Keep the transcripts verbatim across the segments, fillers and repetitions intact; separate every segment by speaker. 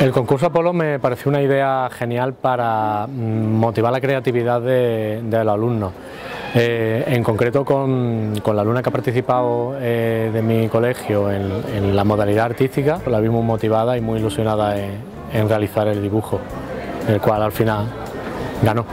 Speaker 1: El concurso Apolo me pareció una idea genial para motivar la creatividad de, de los alumnos. Eh, en concreto con, con la alumna que ha participado eh, de mi colegio en, en la modalidad artística, la vimos motivada y muy ilusionada en, en realizar el dibujo, el cual al final ganó.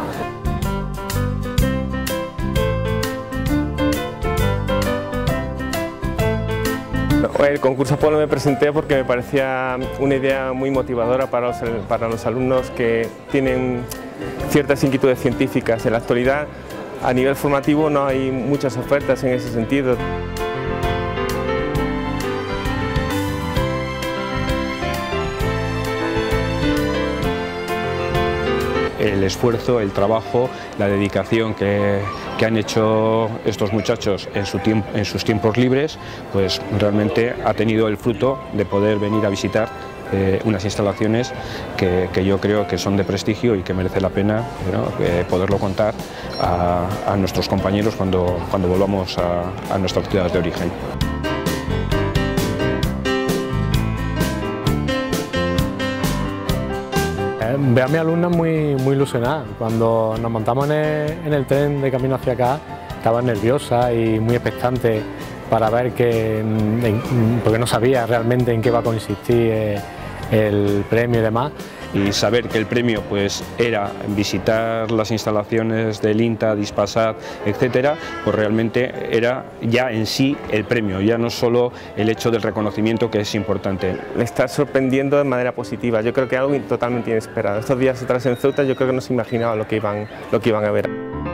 Speaker 2: El concurso Apolo me presenté porque me parecía una idea muy motivadora para los, para los alumnos que tienen ciertas inquietudes científicas. En la actualidad, a nivel formativo, no hay muchas ofertas en ese sentido.
Speaker 3: El esfuerzo, el trabajo, la dedicación que, que han hecho estos muchachos en, su tiempo, en sus tiempos libres, pues realmente ha tenido el fruto de poder venir a visitar eh, unas instalaciones que, que yo creo que son de prestigio y que merece la pena, ¿no?, eh, poderlo contar a, a nuestros compañeros cuando, cuando volvamos a, a nuestras ciudades de origen.
Speaker 1: Veo a mi alumna muy, muy ilusionada. Cuando nos montamos en el, en el tren de camino hacia acá, estaba nerviosa y muy expectante para ver que, porque no sabía realmente en qué va a consistir el premio y demás.
Speaker 3: Y saber que el premio pues era visitar las instalaciones del INTA, Dispasat, etcétera, pues realmente era ya en sí el premio, ya no solo el hecho del reconocimiento, que es importante.
Speaker 2: Me está sorprendiendo de manera positiva, yo creo que algo totalmente inesperado. Estos días atrás en Ceuta yo creo que no se imaginaba lo que iban, lo que iban a ver.